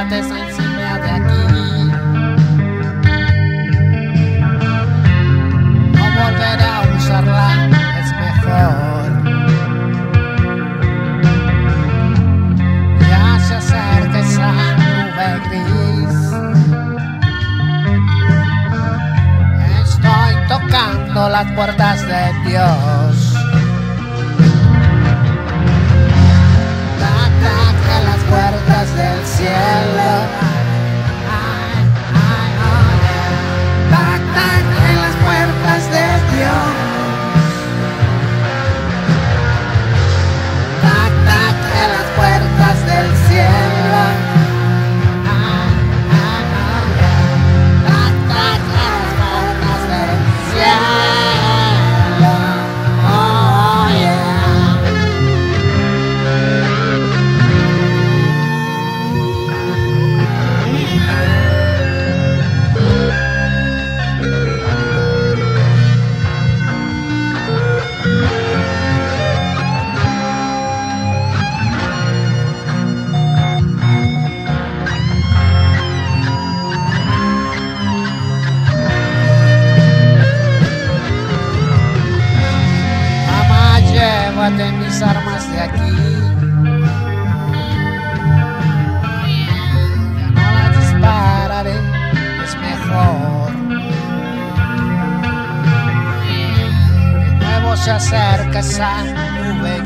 llévate esa insignia de aquí. No volveré a usarla, es mejor. Ya se acerca esa nube gris. Estoy tocando las puertas de Dios. Puertas del cielo. Tac, tac, en las puertas de Dios. Tac, tac, en las puertas del cielo. Tac, tac, en las puertas del cielo. Oh, yeah. Llévate mis armas de aquí. Ya no las dispararé, es mejor. De nuevo se acerca esa nube